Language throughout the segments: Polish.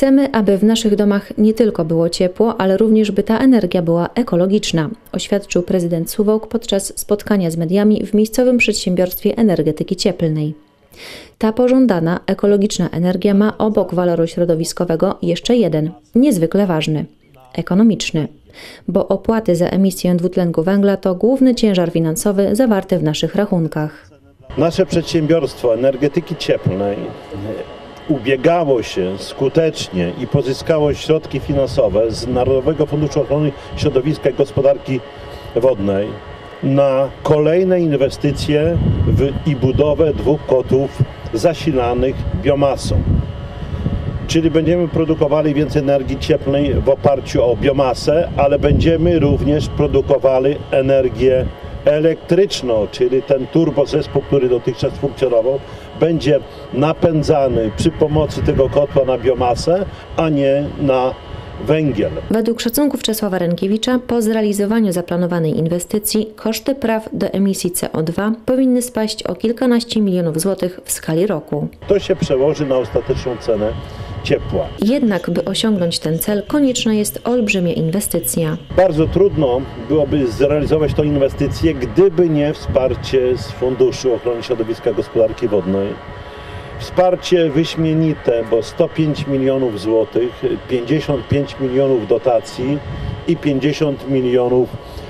Chcemy, aby w naszych domach nie tylko było ciepło, ale również by ta energia była ekologiczna, oświadczył prezydent Suwałk podczas spotkania z mediami w miejscowym przedsiębiorstwie energetyki cieplnej. Ta pożądana, ekologiczna energia ma obok waloru środowiskowego jeszcze jeden, niezwykle ważny – ekonomiczny. Bo opłaty za emisję dwutlenku węgla to główny ciężar finansowy zawarty w naszych rachunkach. Nasze przedsiębiorstwo energetyki cieplnej ubiegało się skutecznie i pozyskało środki finansowe z Narodowego Funduszu Ochrony Środowiska i Gospodarki Wodnej na kolejne inwestycje i budowę 2 kotłów zasilanych biomasą. Czyli będziemy produkowali więcej energii cieplnej w oparciu o biomasę, ale będziemy również produkowali energię elektryczną, czyli ten turbozespół, który dotychczas funkcjonował, będzie napędzany przy pomocy tego kotła na biomasę, a nie na węgiel. Według szacunków Czesława Rękiewicza po zrealizowaniu zaplanowanej inwestycji koszty praw do emisji CO2 powinny spaść o kilkanaście milionów złotych w skali roku. To się przełoży na ostateczną cenę ciepła. Jednak, by osiągnąć ten cel, konieczna jest olbrzymia inwestycja. Bardzo trudno byłoby zrealizować tę inwestycję, gdyby nie wsparcie z Funduszu Ochrony Środowiska i Gospodarki Wodnej. Wsparcie wyśmienite, bo 105 milionów złotych, 55 milionów dotacji i 50 milionów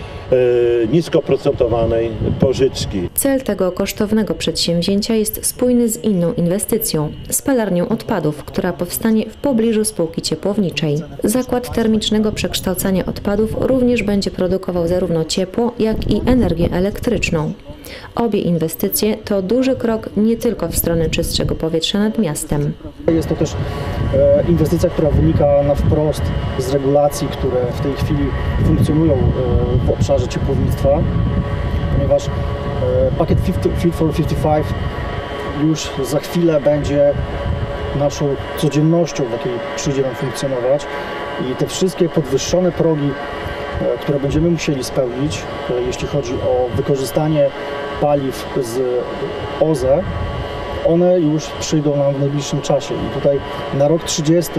niskoprocentowanej pożyczki. Cel tego kosztownego przedsięwzięcia jest spójny z inną inwestycją – spalarnią odpadów, która powstanie w pobliżu spółki ciepłowniczej. Zakład termicznego przekształcania odpadów również będzie produkował zarówno ciepło, jak i energię elektryczną. Obie inwestycje to duży krok nie tylko w stronę czystszego powietrza nad miastem. Jest to też inwestycja, która wynika na wprost z regulacji, które w tej chwili funkcjonują w obszarze ciepłownictwa, ponieważ pakiet Fit for 55 już za chwilę będzie naszą codziennością, w jakiej przyjdzie nam funkcjonować, i te wszystkie podwyższone progi, które będziemy musieli spełnić, jeśli chodzi o wykorzystanie paliw z OZE, one już przyjdą nam w najbliższym czasie. I tutaj na rok 30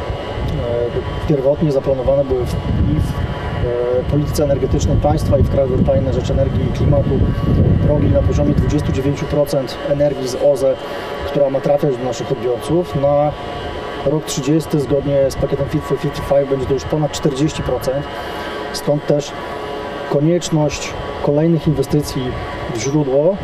pierwotnie zaplanowane były i w polityce energetycznej państwa, i w Krajowym Planie na rzecz energii i klimatu progi na poziomie 29% energii z OZE, która ma trafiać do naszych odbiorców. Na rok 30 zgodnie z pakietem Fit for 55 będzie to już ponad 40%. Stąd też konieczność kolejnych inwestycji w źródło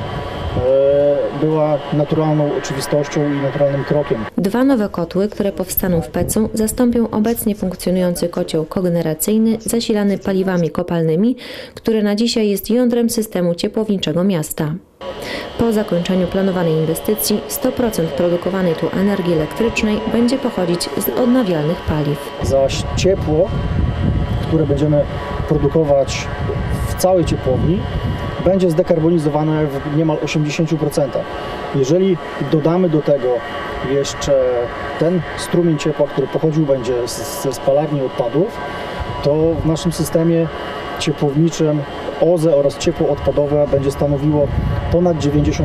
była naturalną oczywistością i naturalnym krokiem. 2 nowe kotły, które powstaną w Pecu, zastąpią obecnie funkcjonujący kocioł kogeneracyjny zasilany paliwami kopalnymi, który na dzisiaj jest jądrem systemu ciepłowniczego miasta. Po zakończeniu planowanej inwestycji 100% produkowanej tu energii elektrycznej będzie pochodzić z odnawialnych paliw. Zaś ciepło, które będziemy produkować w całej ciepłowni, będzie zdekarbonizowane w niemal 80%. Jeżeli dodamy do tego jeszcze ten strumień ciepła, który pochodził będzie ze spalarni odpadów, to w naszym systemie ciepłowniczym OZE oraz ciepło odpadowe będzie stanowiło ponad 90%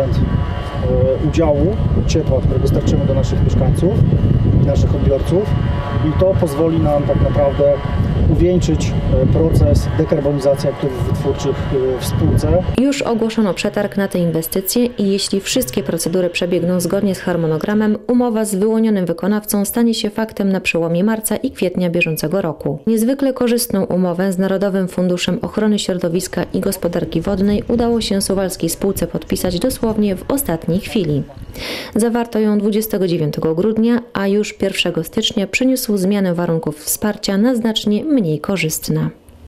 udziału ciepła, które dostarczymy do naszych mieszkańców i naszych odbiorców, i to pozwoli nam tak naprawdę uwieńczyć proces dekarbonizacji aktywów wytwórczych w spółce. Już ogłoszono przetarg na te inwestycje i jeśli wszystkie procedury przebiegną zgodnie z harmonogramem, umowa z wyłonionym wykonawcą stanie się faktem na przełomie marca i kwietnia bieżącego roku. Niezwykle korzystną umowę z Narodowym Funduszem Ochrony Środowiska i Gospodarki Wodnej udało się suwalskiej spółce podpisać dosłownie w ostatniej chwili. Zawarto ją 29 grudnia, a już 1 stycznia przyniósł zmianę warunków wsparcia na znacznie mniej korzystne.